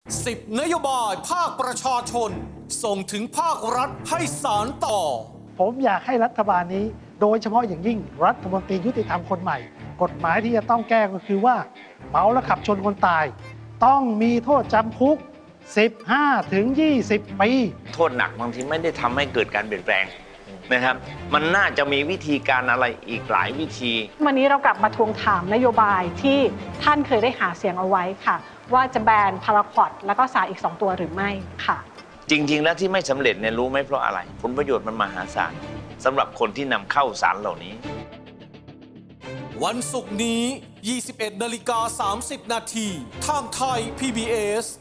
10 นโยบายภาคประชาชนส่งถึงภาครัฐให้สานต่อผมอยากให้รัฐบาลนี้โดยเฉพาะอย่างยิ่งรัฐมนตรียุติธรรมคนใหม่กฎหมายที่จะต้องแก้ก็คือว่าเมาแล้วขับชนคนตายต้องมีโทษจำคุก15 ถึง 20 ปีโทษหนักบางทีไม่ได้ทำให้เกิดการเปลี่ยนแปลงนะครับมันน่าจะมีวิธีการอะไรอีกหลายวิธีวันนี้เรากลับมาทวงถามนโยบายที่ท่านเคยได้หาเสียงเอาไว้ค่ะว่าจะแบนพาราควอดแล้วก็สารอีก2ตัวหรือไม่ค่ะจริงๆแล้วที่ไม่สำเร็จเนี่ยรู้ไหมเพราะอะไรผลประโยชน์มันมหาศาลสำหรับคนที่นำเข้าสารเหล่านี้วันศุกร์นี้ 21:30 น.ทางไทย PBS